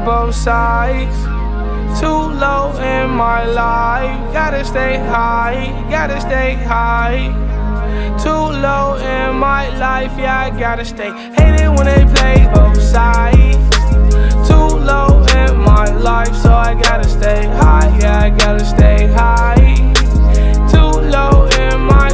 both sides. Too low in my life, gotta stay high, gotta stay high. Too low in my life, yeah, I gotta stay. Hate it when they play both sides. Too low in my life, so I gotta stay high, yeah, I gotta stay high. Too low in my,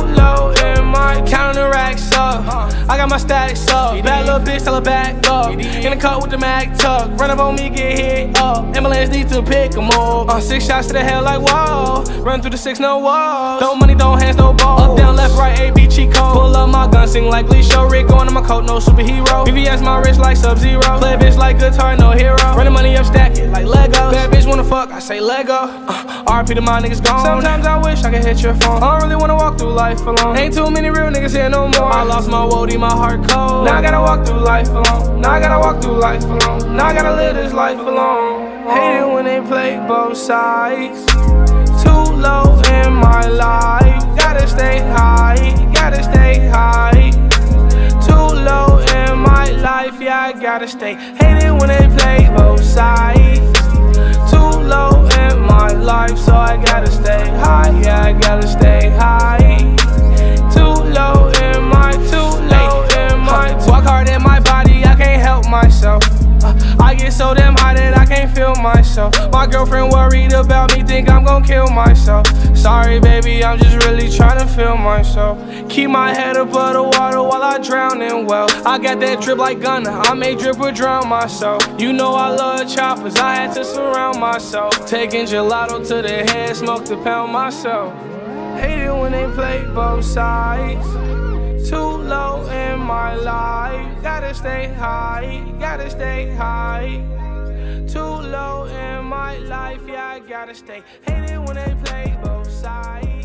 counting the racks up. I got my stacks up. Bad little bitch, tell her back up. In the cut with the Mac tuck. Run up on me, get hit up. Ambulance need to pick 'em up. 6 shots to the head like whoa. Run through the 6, no walls. No money, don't hands, no balls. Up, down, left, right, A, B, cheat code. Pull up my gun, sing like Lee Show. Rick going on my coat, no superhero. VVS my wrist like Sub-Zero. Play a bitch like guitar, no hero. Running money up, stack it like Legos. Bad bitch wanna fuck, I say Lego. RP to my niggas gone. Sometimes I wish I could hit your phone. I don't really wanna walk through life alone. Ain't too many real niggas here no more. I lost my woody, my heart cold. Now I gotta walk through life alone. Now I gotta walk through life alone. Now I gotta live this life alone. Hate it when they play both sides. Too low in my life, gotta stay high, gotta stay high. Too low in my life, yeah, I gotta stay. Hate it when they play both sides. Too low in my life, so I gotta stay high, yeah, I gotta stay high. Too low in my, walk hard in my body, I can't help myself. I get so damn high that I can't feel myself. My girlfriend worried about me, think I'm gon' kill myself. Sorry baby, I'm just really trying to feel myself. Keep my head above the water while I drown in well. I got that drip like Gunna, I may drip or drown myself. You know I love choppers, I had to surround myself. Taking gelato to the head, smoke to pound myself. Hate it when they play both sides. Too low in my life, gotta stay high, gotta stay high. Too low in my life, yeah, I gotta stay. Hate it when they play both sides.